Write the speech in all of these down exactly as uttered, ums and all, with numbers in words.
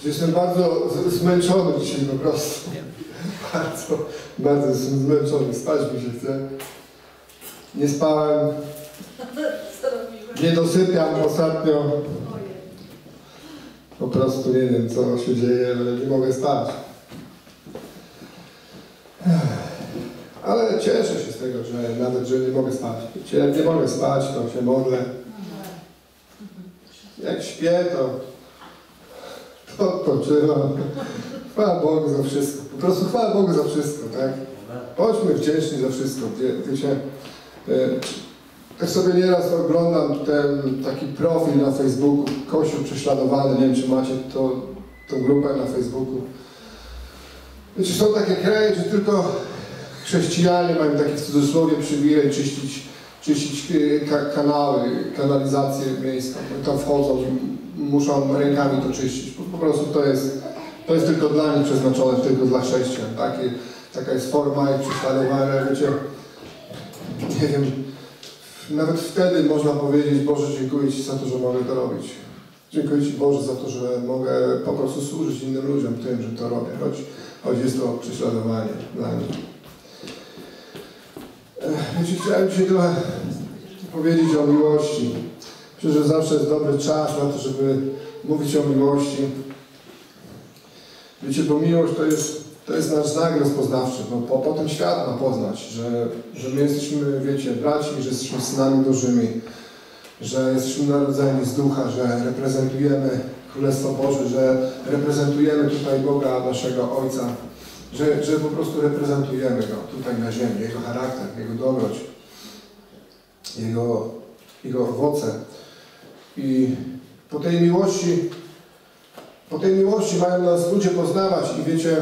Jestem bardzo zmęczony dzisiaj po prostu. Bardzo, bardzo jestem zmęczony. Spać mi się chce. Nie spałem. Nie dosypiam ostatnio. Po prostu nie wiem, co się dzieje, ale nie mogę spać. Ale cieszę się z tego, że nawet, że nie mogę spać. Jak nie mogę spać, to się modlę. Jak śpię, to to odpoczywam. Chwała Bogu za wszystko. Po prostu chwała Bogu za wszystko, tak? Bądźmy wdzięczni za wszystko. Wie, wiecie, tak sobie nieraz oglądam ten taki profil na Facebooku, Kościół prześladowany, nie wiem, czy macie to, tą grupę na Facebooku. Wiecie, są takie kraje, że tylko chrześcijanie mają taki w cudzysłowie przywilej czyścić, czyścić ka kanały, kanalizację miejską. Tam wchodzą i muszą rękami to czyścić. Po, po prostu to jest, to jest tylko dla nich przeznaczone, tylko dla chrześcijan. Takie, taka jest forma ich prześladowania, wiecie. Nie wiem, nawet wtedy można powiedzieć: Boże, dziękuję Ci za to, że mogę to robić. Dziękuję Ci, Boże, za to, że mogę po prostu służyć innym ludziom tym, że to robię, choć, choć jest to prześladowanie dla nich. Wiecie, chciałem dzisiaj trochę powiedzieć o miłości. Myślę, że zawsze jest dobry czas na to, żeby mówić o miłości. Wiecie, bo miłość to jest, to jest nasz znak rozpoznawczy. No, po, po tym świat ma poznać, że, że my jesteśmy, wiecie, braćmi, że jesteśmy synami Bożymi, że jesteśmy narodzeni z ducha, że reprezentujemy Królestwo Boże, że reprezentujemy tutaj Boga, naszego Ojca, że, że po prostu reprezentujemy Go tutaj na ziemi, Jego charakter, Jego dobroć, Jego, Jego owoce. I po tej miłości, po tej miłości mają nas ludzie poznawać i wiecie,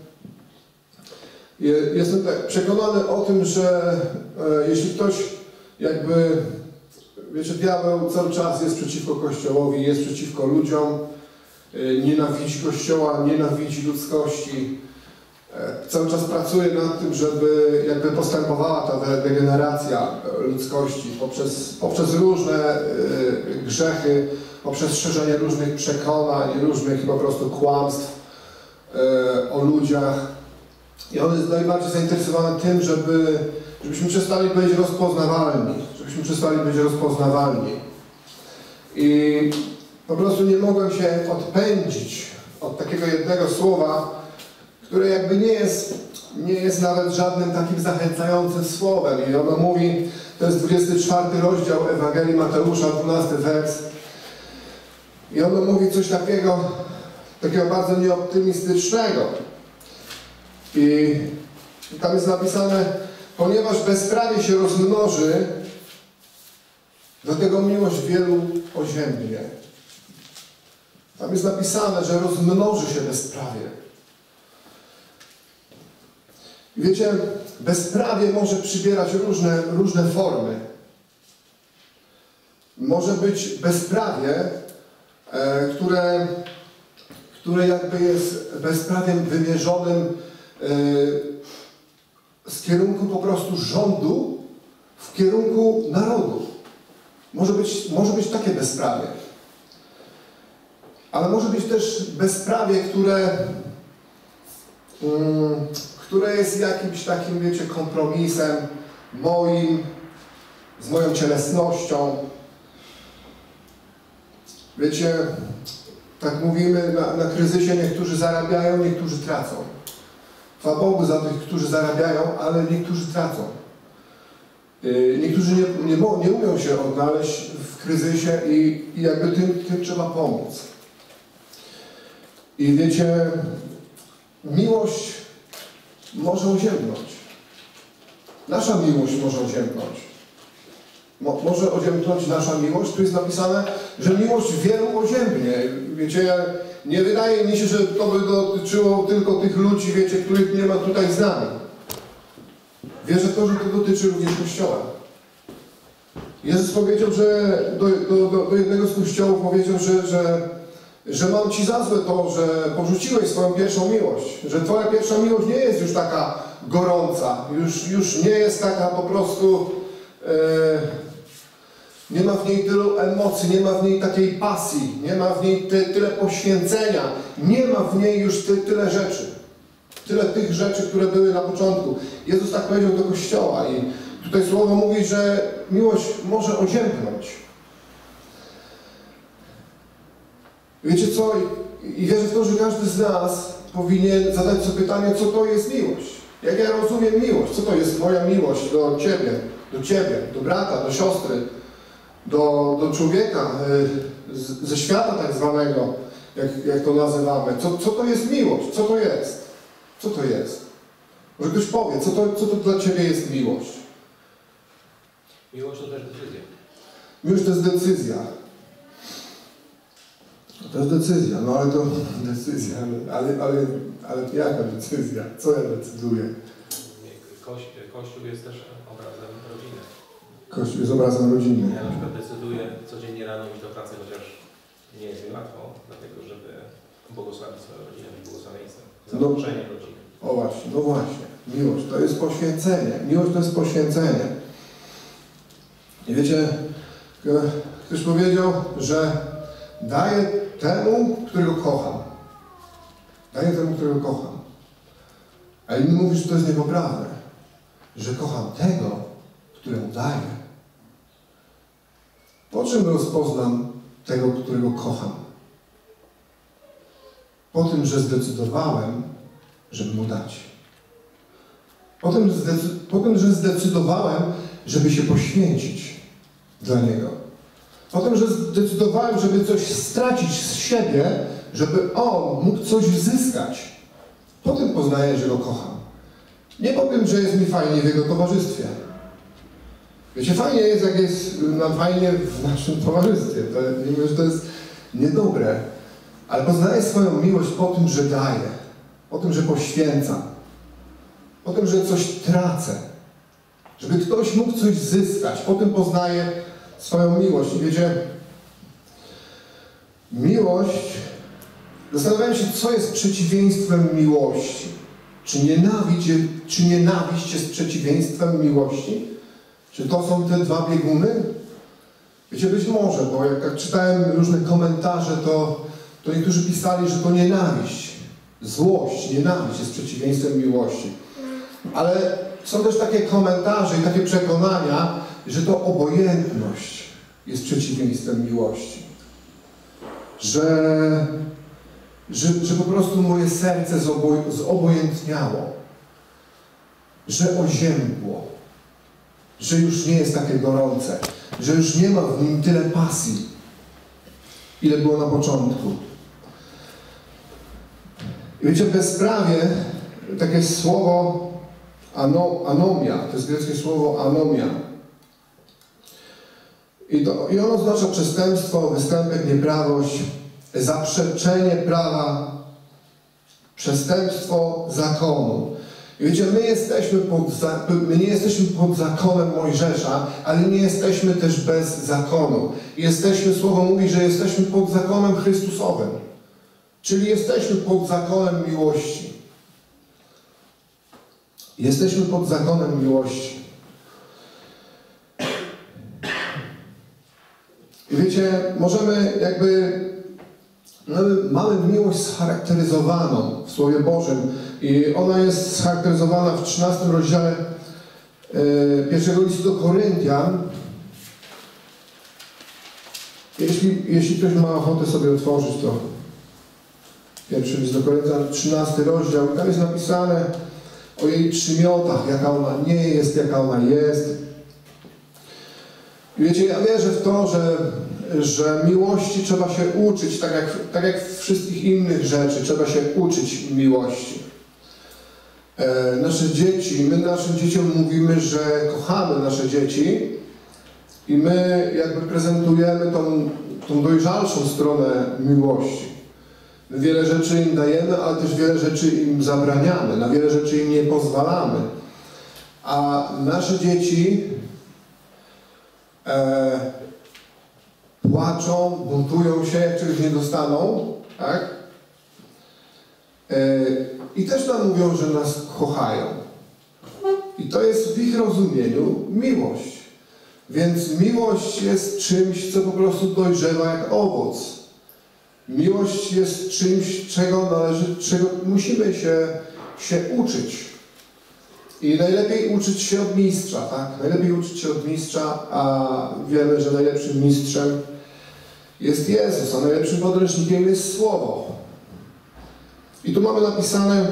jestem tak przekonany o tym, że e, jeśli ktoś jakby, wiecie, diabeł cały czas jest przeciwko Kościołowi, jest przeciwko ludziom, e, nienawidzi Kościoła, nienawidzi ludzkości, e, cały czas pracuje nad tym, żeby jakby postępowała ta degeneracja ludzkości poprzez, poprzez różne e, grzechy, poprzez szerzenie różnych przekonań, różnych po prostu kłamstw e, o ludziach. I on jest najbardziej zainteresowany tym, żeby, żebyśmy przestali być rozpoznawalni, żebyśmy przestali być rozpoznawalni. I po prostu nie mogłem się odpędzić od takiego jednego słowa, które jakby nie jest, nie jest nawet żadnym takim zachęcającym słowem. I ono mówi, to jest dwudziesty czwarty rozdział Ewangelii Mateusza, dwunasty wers. I ono mówi coś takiego, takiego bardzo nieoptymistycznego. I tam jest napisane: ponieważ bezprawie się rozmnoży, dlatego miłość wielu oziębnie. Tam jest napisane, że rozmnoży się bezprawie. I wiecie, bezprawie może przybierać różne, różne formy. Może być bezprawie, e, które, które jakby jest bezprawiem wymierzonym z kierunku po prostu rządu w kierunku narodu. Może być, może być takie bezprawie. Ale może być też bezprawie, które, um, które jest jakimś takim, wiecie, kompromisem moim, z moją cielesnością. Wiecie, tak mówimy, na, na kryzysie niektórzy zarabiają, niektórzy tracą. Chwała Bogu za tych, którzy zarabiają, ale niektórzy tracą. Niektórzy nie, nie, nie umią się odnaleźć w kryzysie i, i jakby tym, tym trzeba pomóc. I wiecie, miłość może oziębnąć. Nasza miłość może oziębnąć. Mo, może oziębnąć nasza miłość. Tu jest napisane, że miłość wielu oziębnie. Wiecie, nie wydaje mi się, że to by dotyczyło tylko tych ludzi, wiecie, których nie ma tutaj z nami. Wierzę w to, że to dotyczy również Kościoła. Jezus powiedział, że do, do, do, do jednego z kościołów powiedział, że, że, że mam Ci za złe to, że porzuciłeś swoją pierwszą miłość. Że Twoja pierwsza miłość nie jest już taka gorąca, już, już nie jest taka po prostu, e, Nie ma w niej tylu emocji, nie ma w niej takiej pasji, nie ma w niej ty, tyle poświęcenia, nie ma w niej już ty, tyle rzeczy. Tyle tych rzeczy, które były na początku. Jezus tak powiedział do Kościoła i tutaj Słowo mówi, że miłość może oziębnąć. Wiecie co? I wierzę w to, że każdy z nas powinien zadać sobie pytanie, co to jest miłość. Jak ja rozumiem miłość? Co to jest moja miłość do Ciebie, do Ciebie, do brata, do siostry, do, do człowieka z, ze świata tak zwanego, jak, jak to nazywamy. Co, co to jest miłość? Co to jest? Co to jest? Może ktoś powie, co to, co to dla Ciebie jest miłość? Miłość to też decyzja. Miłość to jest decyzja. To jest decyzja, no ale to decyzja, ale, ale, ale jaka decyzja? Co ja decyduję? Koś, Kościół jest też obrazem rodziny. Kościół jest obrazem rodziny. Ja na przykład decyduję codziennie rano iść do pracy, chociaż nie jest mi łatwo, dlatego żeby błogosławić swoją rodzinę, być błogosławieństwem. Zaproszenie no, rodziny. O właśnie, no właśnie. Miłość to jest poświęcenie. Miłość to jest poświęcenie. I wiecie, ktoś powiedział, że daję temu, którego kocham. Daję temu, którego kocham. A inny mówi, że to jest niepoprawne. Że kocham tego, któremu daję. Po czym rozpoznam tego, którego kocham? Po tym, że zdecydowałem, żeby mu dać. Po tym, po tym, że zdecydowałem, żeby się poświęcić dla niego. Po tym, że zdecydowałem, żeby coś stracić z siebie, żeby on mógł coś zyskać. Po tym poznaję, że go kocham. Nie po tym, że jest mi fajnie w jego towarzystwie. Wiecie, fajnie jest, jak jest nam fajnie w naszym towarzystwie. To, nie mówię, że to jest niedobre. Ale poznaję swoją miłość po tym, że daję. Po tym, że poświęcam. Po tym, że coś tracę. Żeby ktoś mógł coś zyskać. Po tym poznaję swoją miłość. I wiecie, miłość, zastanawiałem się, co jest przeciwieństwem miłości. Czy nienawiść, czy nienawiść jest przeciwieństwem miłości? Czy to są te dwa bieguny? Wiecie, być może, bo jak, jak czytałem różne komentarze, to, to niektórzy pisali, że to nienawiść, złość, nienawiść jest przeciwieństwem miłości. Ale są też takie komentarze i takie przekonania, że to obojętność jest przeciwieństwem miłości. Że, że, że po prostu moje serce zoboj, zobojętniało. Że oziębło. Że już nie jest takie gorące. Że już nie ma w nim tyle pasji, ile było na początku. I wiecie, w bezprawie takie słowo ano, anomia, to jest greckie słowo anomia. I, to, I ono oznacza przestępstwo, występek, nieprawość, zaprzeczenie prawa, przestępstwo zakonu. I wiecie, my, jesteśmy pod, my nie jesteśmy pod zakonem Mojżesza, ale nie jesteśmy też bez zakonu. Jesteśmy, Słowo mówi, że jesteśmy pod zakonem Chrystusowym. Czyli jesteśmy pod zakonem miłości. Jesteśmy pod zakonem miłości. I wiecie, możemy jakby, mamy, mamy miłość scharakteryzowaną w Słowie Bożym i ona jest scharakteryzowana w trzynastym rozdziale yy, pierwszego listu do Koryntian. Jeśli, jeśli ktoś ma ochotę sobie otworzyć, to pierwszy list do Koryntian, trzynasty rozdział, tam jest napisane o jej przymiotach, jaka ona nie jest, jaka ona jest. I wiecie, ja wierzę w to, że, że miłości trzeba się uczyć, tak jak, tak jak wszystkich innych rzeczy, trzeba się uczyć miłości. E, nasze dzieci, my naszym dzieciom mówimy, że kochamy nasze dzieci i my jakby prezentujemy tą, tą dojrzalszą stronę miłości. My wiele rzeczy im dajemy, ale też wiele rzeczy im zabraniamy, na wiele rzeczy im nie pozwalamy. A nasze dzieci e, płaczą, buntują się, jak czegoś nie dostaną, tak? E, I też nam mówią, że nas kochają. I to jest w ich rozumieniu miłość. Więc miłość jest czymś, co po prostu dojrzewa jak owoc. Miłość jest czymś, czego należy, czego musimy się, się uczyć. I najlepiej uczyć się od mistrza, tak? Najlepiej uczyć się od mistrza, a wiemy, że najlepszym mistrzem jest Jezus, a najlepszym podręcznikiem jest Słowo. I tu mamy napisane,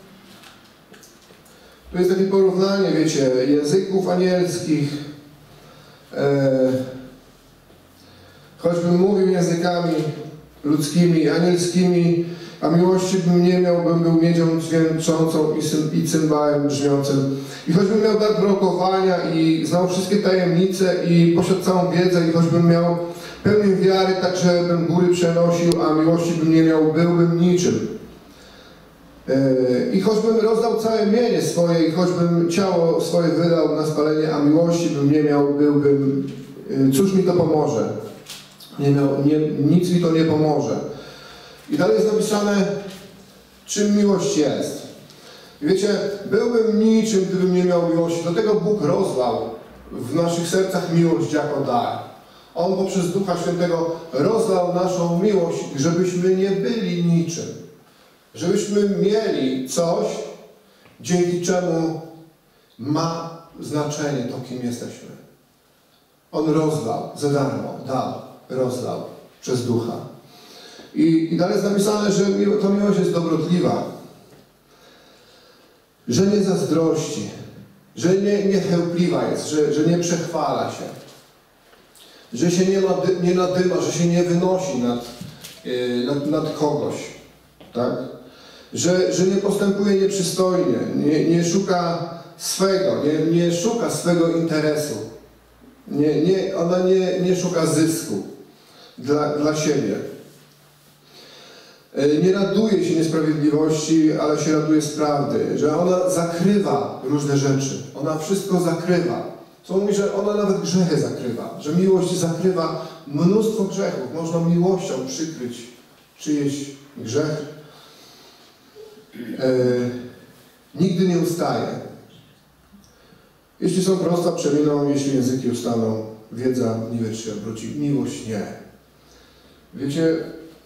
tu jest takie porównanie, wiecie, języków anielskich. E, choćbym mówił językami ludzkimi, anielskimi, a miłości bym nie miał, bym był miedzią dźwięczącą i, sym, i cymbałem brzmiącym. I choćbym miał dar prorokowania i znał wszystkie tajemnice i posiadł całą wiedzę i choćbym miał pełnię wiary, tak żebym góry przenosił, a miłości bym nie miał, byłbym niczym. I choćbym rozdał całe mienie swoje i choćbym ciało swoje wydał na spalenie, a miłości bym nie miał, byłbym... Cóż mi to pomoże? Nie miał, nie, nic mi to nie pomoże. I dalej jest napisane, czym miłość jest. I wiecie, byłbym niczym, gdybym nie miał miłości. Dlatego Bóg rozlał w naszych sercach miłość jako dar. On poprzez Ducha Świętego rozlał naszą miłość, żebyśmy nie byli niczym. Żebyśmy mieli coś, dzięki czemu ma znaczenie to, kim jesteśmy. On rozlał, za darmo, dał, rozlał przez Ducha. I, i dalej jest napisane, że miło, to miłość jest dobrotliwa, że nie zazdrości, że nie, nie chełpliwa jest, że, że nie przechwala się, że się nie, nady, nie nadyma, że się nie wynosi nad, yy, nad, nad kogoś, tak? Że, że nie postępuje nieprzystojnie, nie, nie szuka swego, nie, nie szuka swego interesu. Nie, nie, ona nie, nie szuka zysku dla, dla siebie. Nie raduje się niesprawiedliwości, ale się raduje z prawdy. Że ona zakrywa różne rzeczy. Ona wszystko zakrywa. Co mówi, że ona nawet grzechy zakrywa. Że miłość zakrywa mnóstwo grzechów. Można miłością przykryć czyjeś grzech. E, nigdy nie ustaje. Jeśli są prosta, przeminą, jeśli języki ustaną, wiedza niwecz się obróci. Miłość nie. Wiecie,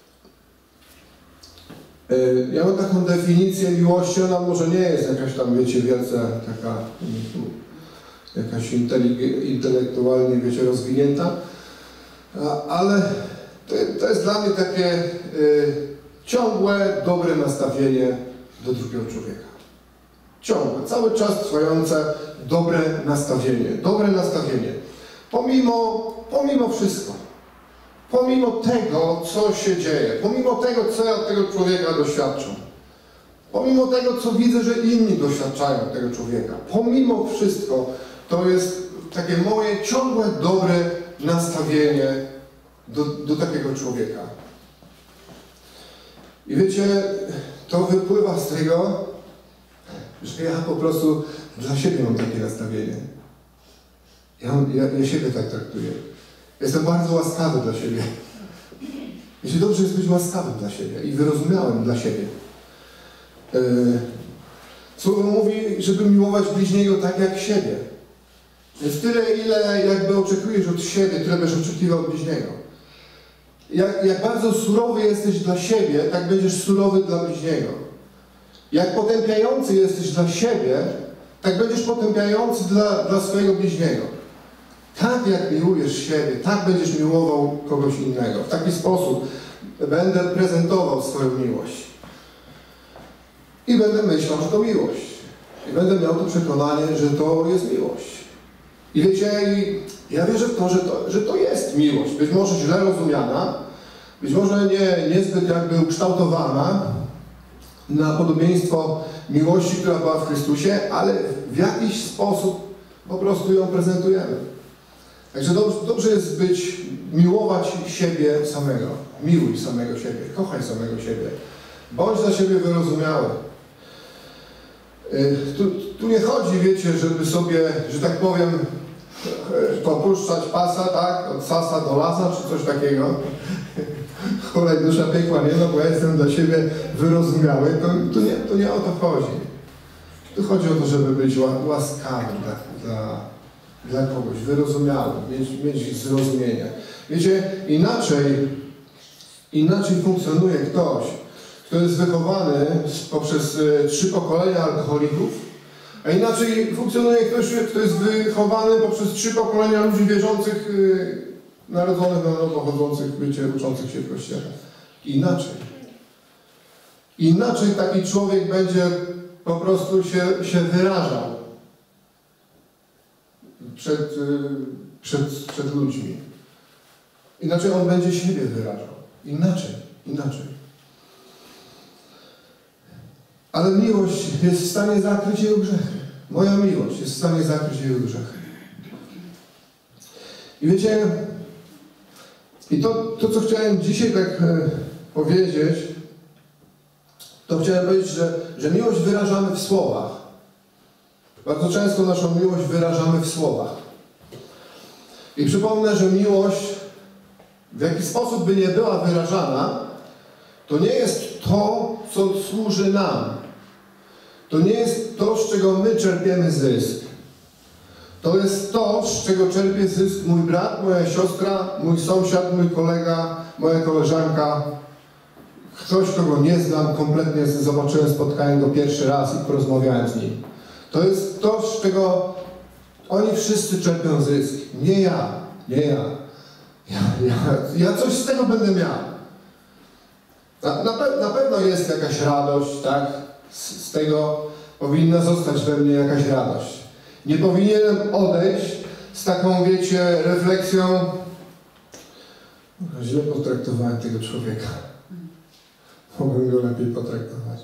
e, ja mam taką definicję miłości, ona może nie jest jakaś tam, wiecie, wielce taka, jakaś intelektualnie, wiecie, rozwinięta, a, ale to, to jest dla mnie takie e, ciągłe, dobre nastawienie do drugiego człowieka. Ciągłe, cały czas trwające dobre nastawienie. Dobre nastawienie. Pomimo, pomimo wszystko. Pomimo tego, co się dzieje. Pomimo tego, co ja od tego człowieka doświadczam. Pomimo tego, co widzę, że inni doświadczają od tego człowieka. Pomimo wszystko, to jest takie moje ciągłe, dobre nastawienie do, do takiego człowieka. I wiecie, to wypływa z tego, że ja po prostu dla siebie mam takie nastawienie. Ja, ja, ja siebie tak traktuję. Jestem bardzo łaskawy dla siebie. Jeśli dobrze jest być łaskawym dla siebie i wyrozumiałym dla siebie. Yy, Słowo mówi, żeby miłować bliźniego tak jak siebie. Więc tyle, ile jakby oczekujesz od siebie, tyle będziesz oczekiwał od bliźniego. Jak, jak bardzo surowy jesteś dla siebie, tak będziesz surowy dla bliźniego. Jak potępiający jesteś dla siebie, tak będziesz potępiający dla, dla swojego bliźniego. Tak jak miłujesz siebie, tak będziesz miłował kogoś innego. W taki sposób będę prezentował swoją miłość. I będę myślał, że to miłość. I będę miał to przekonanie, że to jest miłość. I wiecie, ja wierzę w to, że to, że to jest miłość. Być może źle rozumiana, być może nie, niezbyt jakby ukształtowana na podobieństwo miłości, która była w Chrystusie, ale w jakiś sposób po prostu ją prezentujemy. Także dobrze, dobrze jest być, miłować siebie samego. Miłuj samego siebie, kochaj samego siebie. Bądź dla siebie wyrozumiały. Tu, tu nie chodzi, wiecie, żeby sobie, że tak powiem, popuszczać pasa, tak? Od sasa do lasa, czy coś takiego. Cholej dusza piekła, nie? No bo ja jestem dla siebie wyrozumiały. To, to, nie, to nie o to chodzi. Tu chodzi o to, żeby być łaskawym dla, dla, dla kogoś, wyrozumiały, mieć, mieć zrozumienie. Wiecie, inaczej, inaczej funkcjonuje ktoś, kto jest wychowany poprzez y, trzy pokolenia alkoholików, a inaczej funkcjonuje ktoś, kto jest wychowany poprzez trzy pokolenia ludzi wierzących, y, narodzonych na nowo, chodzących, wiecie, uczących się w Kościele. Inaczej. Inaczej taki człowiek będzie po prostu się, się wyrażał przed, y, przed, przed ludźmi. Inaczej on będzie siebie wyrażał. Inaczej, inaczej. Ale miłość jest w stanie zakryć jego grzechy. Moja miłość jest w stanie zakryć jego grzechy. I wiecie, i to, to co chciałem dzisiaj tak e, powiedzieć, to chciałem powiedzieć, że, że miłość wyrażamy w słowach. Bardzo często naszą miłość wyrażamy w słowach. I przypomnę, że miłość, w jaki sposób by nie była wyrażana, to nie jest to, co służy nam. To nie jest to, z czego my czerpiemy zysk. To jest to, z czego czerpie zysk mój brat, moja siostra, mój sąsiad, mój kolega, moja koleżanka. Ktoś, kogo nie znam, kompletnie zobaczyłem, spotkałem go pierwszy raz i porozmawiałem z nim. To jest to, z czego oni wszyscy czerpią zysk. Nie ja, nie ja. Ja, ja, ja coś z tego będę miał. Na, na, pe na pewno jest jakaś radość, tak? Z, z tego powinna zostać we mnie jakaś radość. Nie powinienem odejść z taką, wiecie, refleksją. Źle potraktowałem tego człowieka. Mogłem go lepiej potraktować.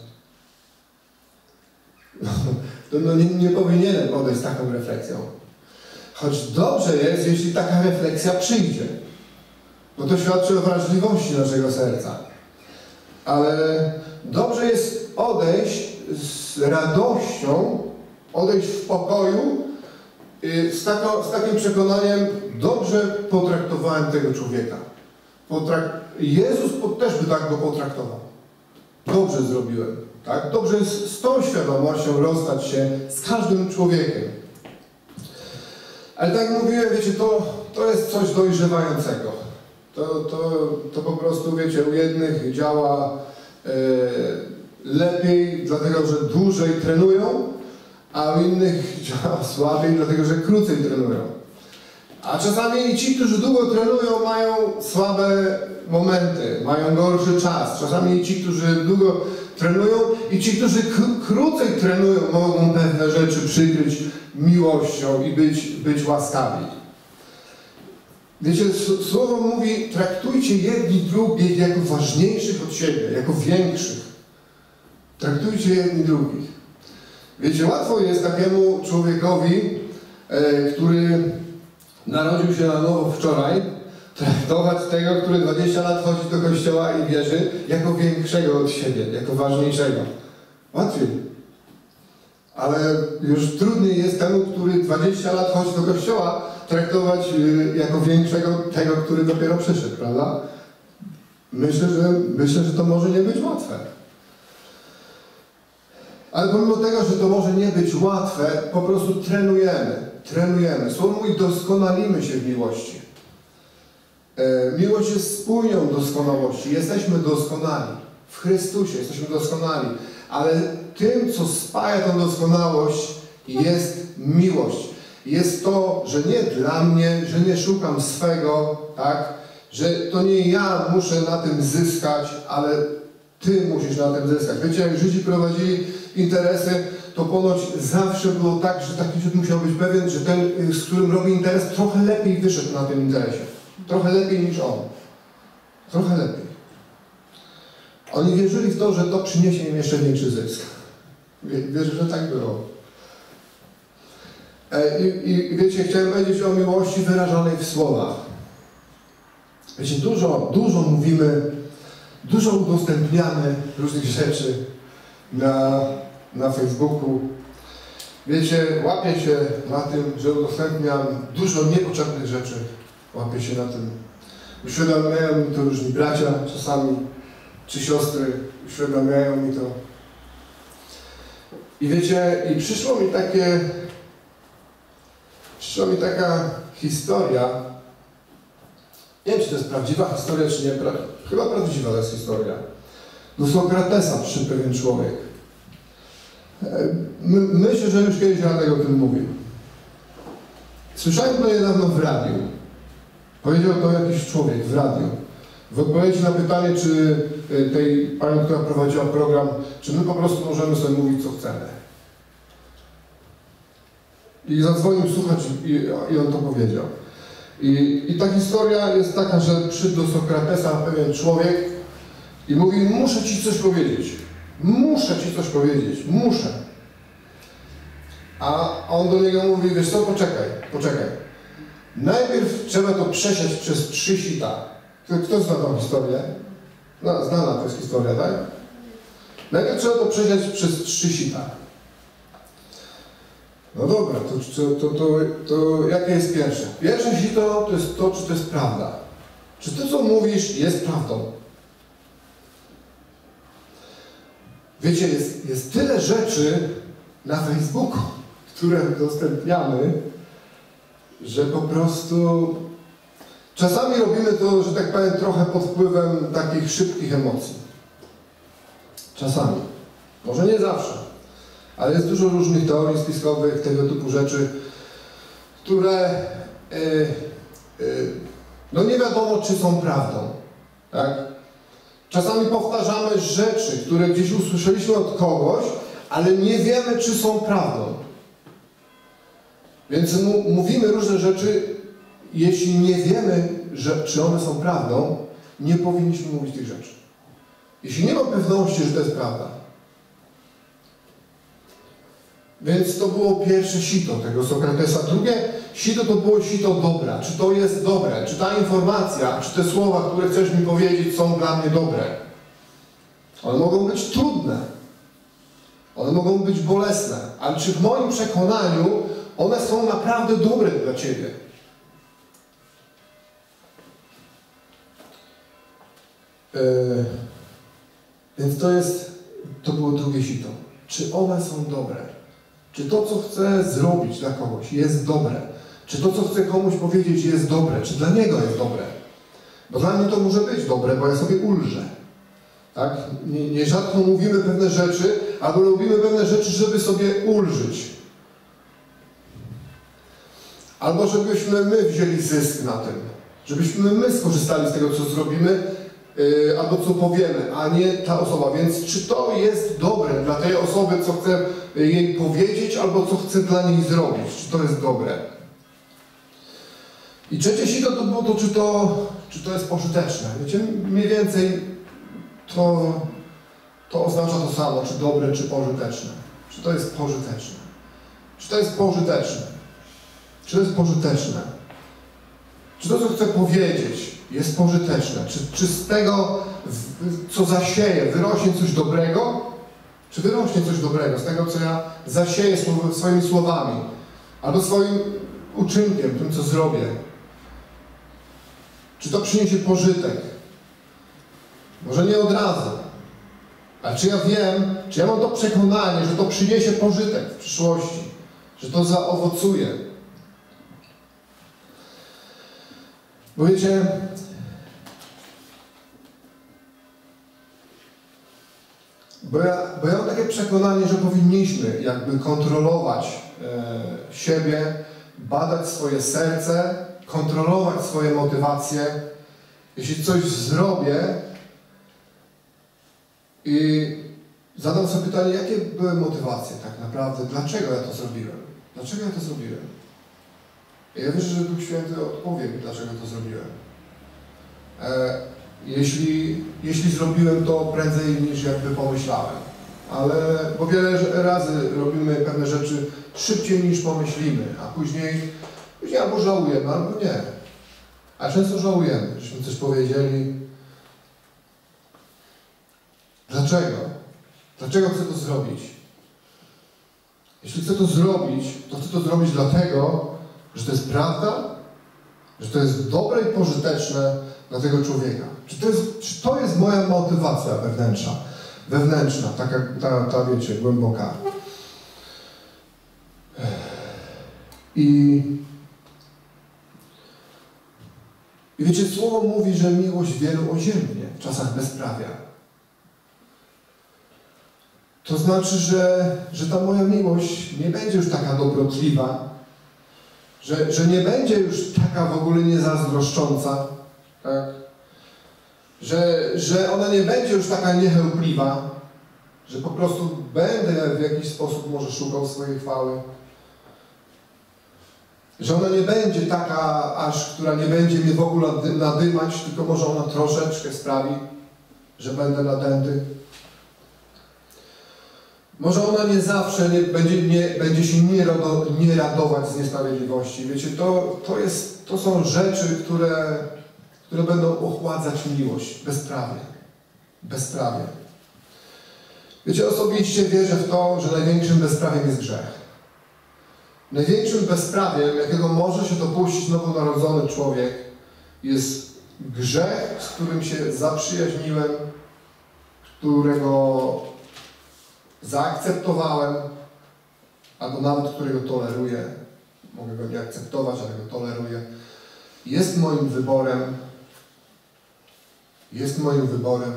No, no nie, nie powinienem odejść z taką refleksją. Choć dobrze jest, jeśli taka refleksja przyjdzie. Bo to świadczy o wrażliwości naszego serca. Ale dobrze jest odejść z radością, odejść w pokoju, z, tako, z takim przekonaniem, dobrze potraktowałem tego człowieka. Potrak Jezus też by tak go potraktował. Dobrze zrobiłem. Tak? Dobrze jest z tą świadomością rozstać się z każdym człowiekiem. Ale tak jak mówiłem, wiecie, to, to jest coś dojrzewającego. To, to, to po prostu, wiecie, u jednych działa e, lepiej, dlatego że dłużej trenują, a u innych działa słabiej, dlatego że krócej trenują. A czasami i ci, którzy długo trenują, mają słabe momenty, mają gorszy czas. Czasami i ci, którzy długo trenują i ci, którzy krócej trenują, mogą pewne rzeczy przykryć miłością i być, być łaskawi. Wiecie, słowo mówi, traktujcie jedni drugich jako ważniejszych od siebie, jako większych. Traktujcie jedni drugich. Wiecie, łatwo jest takiemu człowiekowi, e, który narodził się na nowo wczoraj, traktować tego, który dwadzieścia lat chodzi do kościoła i wierzy, jako większego od siebie, jako ważniejszego. Łatwiej. Ale już trudniej jest temu, który dwadzieścia lat chodzi do kościoła, traktować y, jako większego tego, który dopiero przyszedł, prawda? Myślę, że, myślę, że to może nie być łatwe. Ale pomimo tego, że to może nie być łatwe, po prostu trenujemy. Trenujemy. Słowo mówi, doskonalimy się w miłości. E, miłość jest spójnią doskonałości. Jesteśmy doskonali. W Chrystusie jesteśmy doskonali. Ale tym, co spaja tę doskonałość, jest miłość. Jest to, że nie dla mnie, że nie szukam swego, tak? Że to nie ja muszę na tym zyskać, ale Ty musisz na tym zyskać. Wiecie, jak Żydzi prowadzili interesy, to ponoć zawsze było tak, że taki Żyd musiał być pewien, że ten, z którym robi interes, trochę lepiej wyszedł na tym interesie. Trochę lepiej niż on. Trochę lepiej. Oni wierzyli w to, że to przyniesie im jeszcze większy zysk. Wierzę, że tak było. I, i wiecie, chciałem powiedzieć o miłości wyrażanej w słowach. Wiecie, dużo, dużo mówimy, dużo udostępniamy różnych rzeczy na, na Facebooku. Wiecie, łapię się na tym, że udostępniam dużo niepotrzebnych rzeczy. Łapię się na tym. Uświadamiają mi to różni bracia czasami, czy siostry. Uświadamiają mi to. I wiecie, i przyszło mi takie Przyszła mi taka historia, nie wiem, czy to jest prawdziwa historia, czy nie, pra... chyba prawdziwa to jest historia. Do Sokratesa przyszedł pewien człowiek. My, myślę, że już kiedyś Radek o tym mówił. Słyszałem to niedawno w radiu. Powiedział to jakiś człowiek w radiu. W odpowiedzi na pytanie, czy tej pani, która prowadziła program, czy my po prostu możemy sobie mówić, co chcemy. I zadzwonił słuchacz i, i on to powiedział. I, I ta historia jest taka, że przyszedł do Sokratesa pewien człowiek i mówi, muszę ci coś powiedzieć. Muszę ci coś powiedzieć. Muszę. A on do niego mówi, wiesz co, poczekaj, poczekaj. Najpierw trzeba to przesiać przez trzy sita. Kto, kto zna tą historię? No, znana to jest historia, tak? Najpierw trzeba to przesiać przez trzy sita. No dobra, to, to, to, to, to jakie jest pierwsze? Pierwsze sito to jest to, czy to jest prawda. Czy to, co mówisz, jest prawdą? Wiecie, jest, jest tyle rzeczy na Facebooku, które udostępniamy, że po prostu czasami robimy to, że tak powiem, trochę pod wpływem takich szybkich emocji. Czasami. Może nie zawsze. Ale jest dużo różnych teorii spiskowych, tego typu rzeczy, które yy, yy, no nie wiadomo, czy są prawdą. Tak? Czasami powtarzamy rzeczy, które gdzieś usłyszeliśmy od kogoś, ale nie wiemy, czy są prawdą. Więc mówimy różne rzeczy, jeśli nie wiemy, że, czy one są prawdą, nie powinniśmy mówić tych rzeczy. Jeśli nie mam pewności, że to jest prawda. Więc to było pierwsze sito tego Sokratesa. Drugie sito to było sito dobra. Czy to jest dobre? Czy ta informacja, czy te słowa, które chcesz mi powiedzieć, są dla mnie dobre? One mogą być trudne. One mogą być bolesne. Ale czy w moim przekonaniu one są naprawdę dobre dla Ciebie? Yy, więc to jest, to było drugie sito. Czy one są dobre? Czy to, co chcę zrobić dla kogoś, jest dobre? Czy to, co chcę komuś powiedzieć, jest dobre? Czy dla niego jest dobre? Bo dla mnie to może być dobre, bo ja sobie ulżę. Tak? Nie, nierzadko mówimy pewne rzeczy, albo robimy pewne rzeczy, żeby sobie ulżyć. Albo żebyśmy my wzięli zysk na tym. Żebyśmy my skorzystali z tego, co zrobimy, yy, albo co powiemy, a nie ta osoba. Więc czy to jest dobre dla tej osoby, co chcę jej powiedzieć, albo co chcę dla niej zrobić? Czy to jest dobre? I trzecie sito to było to, czy to, czy to jest pożyteczne. Wiecie, mniej więcej to, to oznacza to samo, czy dobre, czy pożyteczne. Czy to jest pożyteczne? Czy to jest pożyteczne? Czy to jest pożyteczne? Czy to, co chcę powiedzieć, jest pożyteczne? Czy, czy z tego, co zasieję, wyrośnie coś dobrego? Czy wyrośnie coś dobrego z tego, co ja zasieję swoimi słowami? Albo swoim uczynkiem, tym, co zrobię? Czy to przyniesie pożytek? Może nie od razu. Ale czy ja wiem, czy ja mam to przekonanie, że to przyniesie pożytek w przyszłości? Że to zaowocuje? Bo wiecie, bo ja, bo ja mam takie przekonanie, że powinniśmy jakby kontrolować e, siebie, badać swoje serce, kontrolować swoje motywacje. Jeśli coś zrobię i zadam sobie pytanie, jakie były motywacje tak naprawdę, dlaczego ja to zrobiłem? Dlaczego ja to zrobiłem? Ja wierzę, że Duch Święty odpowie mi, dlaczego to zrobiłem. E, jeśli, jeśli zrobiłem to prędzej niż jakby pomyślałem. Ale, bo wiele razy robimy pewne rzeczy szybciej niż pomyślimy, a później, później albo żałujemy, albo nie. A często żałujemy, żeśmy coś powiedzieli. Dlaczego? Dlaczego chcę to zrobić? Jeśli chcę to zrobić, to chcę to zrobić dlatego, że to jest prawda, że to jest dobre i pożyteczne dla tego człowieka. Czy to jest, czy to jest moja motywacja wewnętrzna, wewnętrzna, taka, ta, ta, wiecie, głęboka. I I wiecie, Słowo mówi, że miłość wielu oziębnie w czasach bezprawia. To znaczy, że, że ta moja miłość nie będzie już taka dobrotliwa, że, że nie będzie już taka w ogóle niezazdroszcząca, tak? Że, że ona nie będzie już taka niechełpliwa, że po prostu będę w jakiś sposób może szukał swojej chwały. Że ona nie będzie taka aż, która nie będzie mnie w ogóle nadymać, tylko może ona troszeczkę sprawi, że będę nadęty. Może ona nie zawsze nie, będzie, nie, będzie się nie, rado, nie radować z niesprawiedliwości. Wiecie, to, to, jest, to są rzeczy, które, które będą ochładzać miłość bezprawie. Bezprawie. Wiecie, osobiście wierzę w to, że największym bezprawiem jest grzech. Największym bezprawiem, jakiego może się dopuścić nowonarodzony człowiek, jest grzech, z którym się zaprzyjaźniłem, którego zaakceptowałem, albo nawet którego toleruję. Mogę go nie akceptować, ale go toleruję. Jest moim wyborem. Jest moim wyborem.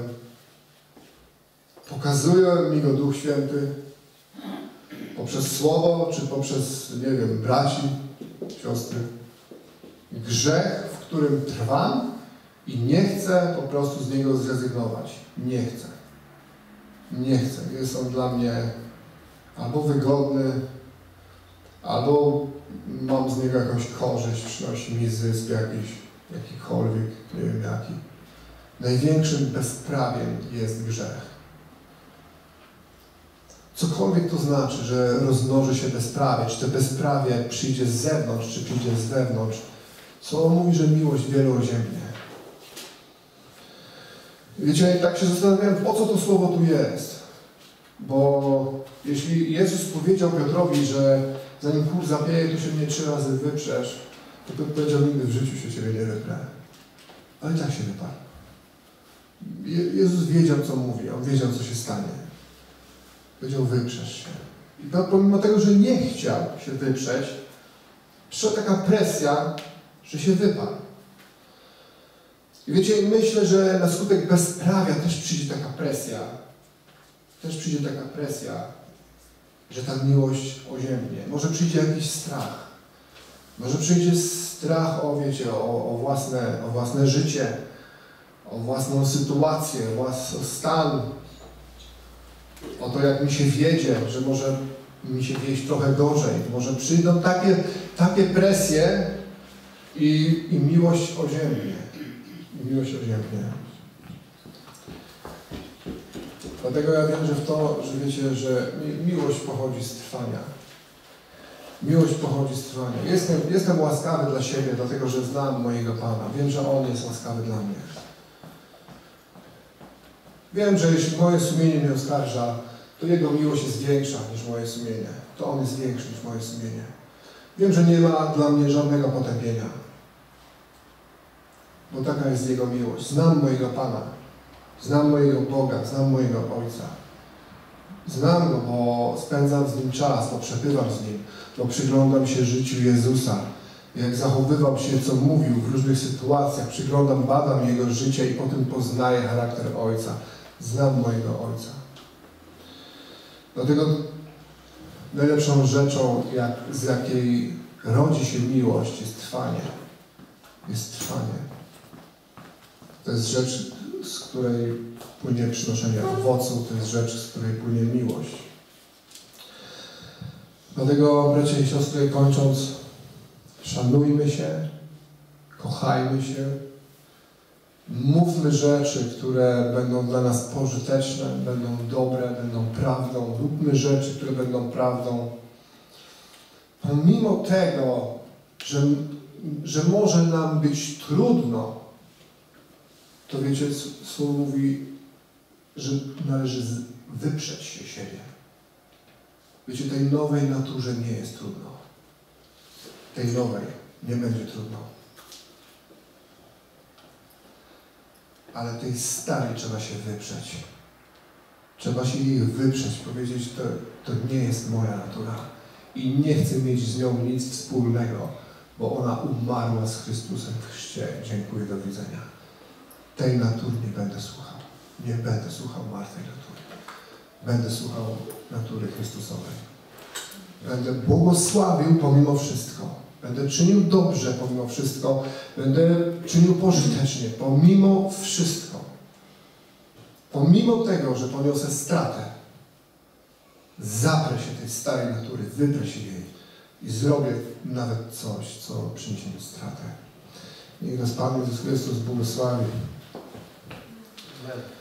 Pokazuje mi go Duch Święty poprzez Słowo, czy poprzez, nie wiem, braci, siostry. Grzech, w którym trwam i nie chcę po prostu z niego zrezygnować. Nie chcę. Nie chcę. Jest on dla mnie albo wygodny, albo mam z niego jakąś korzyść, przynosi mi zysk jakiś, jakikolwiek, nie wiem jaki. Największym bezprawiem jest grzech. Cokolwiek to znaczy, że rozmnoży się bezprawie, czy to bezprawie przyjdzie z zewnątrz, czy przyjdzie z wewnątrz. Słowo mówi, że miłość wielooziemnie. Wiecie, tak się zastanawiałem, po co to słowo tu jest. Bo jeśli Jezus powiedział Piotrowi, że zanim kur zapieje, to się mnie trzy razy wyprzesz, to Piotr powiedział, nigdy w życiu się Ciebie nie wyprę. Ale tak się wyparł. Je Jezus wiedział, co mówi, On wiedział, co się stanie. Powiedział, wyprzesz się. I pomimo tego, że nie chciał się wyprzeć, przyszła taka presja, że się wyparł. I wiecie, myślę, że na skutek bezprawia też przyjdzie taka presja. Też przyjdzie taka presja, że ta miłość oziębnie. Może przyjdzie jakiś strach. Może przyjdzie strach o, wiecie, o, o, własne, o własne życie, o własną sytuację, o własny stan, o to, jak mi się wiedzie, że może mi się wieść trochę gorzej. Może przyjdą takie, takie presje i, i miłość oziębnie. I miłość oziębnie. Dlatego ja wierzę w to, że wiecie, że mi, miłość pochodzi z trwania. Miłość pochodzi z trwania. Jestem, jestem łaskawy dla siebie, dlatego że znam mojego Pana. Wiem, że On jest łaskawy dla mnie. Wiem, że jeśli moje sumienie mnie oskarża, to Jego miłość jest większa niż moje sumienie. To On jest większy niż moje sumienie. Wiem, że nie ma dla mnie żadnego potępienia. Bo taka jest Jego miłość. Znam mojego Pana. Znam mojego Boga. Znam mojego Ojca. Znam Go, bo spędzam z Nim czas, bo przebywam z Nim, bo przyglądam się życiu Jezusa. Jak zachowywał się, co mówił w różnych sytuacjach. Przyglądam, badam Jego życie i potem poznaję charakter Ojca. Znam mojego Ojca. Dlatego najlepszą rzeczą, jak, z jakiej rodzi się miłość, jest trwanie. Jest trwanie. To jest rzecz, z której płynie przynoszenie owocu, to jest rzecz, z której płynie miłość. Dlatego, bracia i siostry, kończąc, szanujmy się, kochajmy się, mówmy rzeczy, które będą dla nas pożyteczne, będą dobre, będą prawdą, róbmy rzeczy, które będą prawdą. Pomimo tego, że, że może nam być trudno, to wiecie, Słowo mówi, że należy wyprzeć się siebie. Wiecie, tej nowej naturze nie jest trudno. Tej nowej nie będzie trudno. Ale tej starej trzeba się wyprzeć. Trzeba się jej wyprzeć, powiedzieć, to, to nie jest moja natura. I nie chcę mieć z nią nic wspólnego. bo ona umarła z Chrystusem w chrzcie. Dziękuję, do widzenia. Tej natury nie będę słuchał. Nie będę słuchał martwej natury. Będę słuchał natury Chrystusowej. Będę błogosławił pomimo wszystko. Będę czynił dobrze pomimo wszystko. Będę czynił pożytecznie pomimo wszystko. Pomimo tego, że poniosę stratę, zaprę się tej starej natury, wyprę się jej i zrobię nawet coś, co przyniesie mi stratę. Niech nas Pan Jezus Chrystus błogosławi. Amen.